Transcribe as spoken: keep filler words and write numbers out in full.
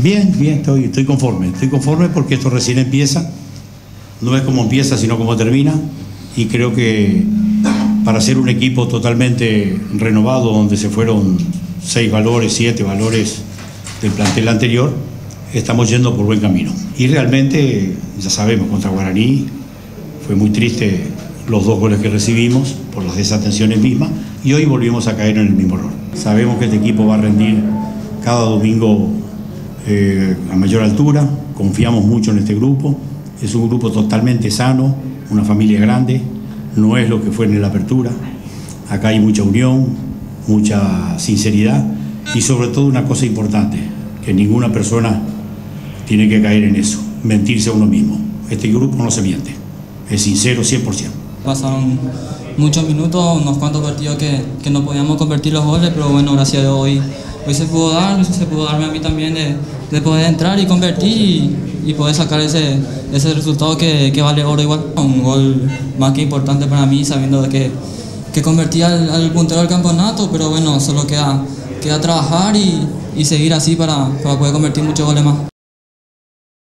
Bien, bien, estoy, estoy conforme. Estoy conforme porque esto recién empieza. No es como empieza, sino como termina. Y creo que para ser un equipo totalmente renovado, donde se fueron seis valores, siete valores del plantel anterior, estamos yendo por buen camino. Y realmente, ya sabemos, contra Guaraní fue muy triste los dos goles que recibimos por las desatenciones mismas, y hoy volvimos a caer en el mismo error. Sabemos que este equipo va a rendir cada domingo eh, a mayor altura, confiamos mucho en este grupo, es un grupo totalmente sano, una familia grande, no es lo que fue en la apertura. Acá hay mucha unión, mucha sinceridad y sobre todo una cosa importante, que ninguna persona tiene que caer en eso, mentirse a uno mismo. Este grupo no se miente, es sincero cien por ciento. Pasaron muchos minutos, unos cuantos partidos que, que no podíamos convertir los goles, pero bueno, gracias a Dios hoy, hoy se pudo dar, se pudo darme a mí también de, de poder entrar y convertir y, y poder sacar ese, ese resultado que, que vale oro igual. Un gol más que importante para mí, sabiendo de que, que convertí al, al puntero del campeonato, pero bueno, solo queda, queda trabajar y, y seguir así para, para poder convertir muchos goles más.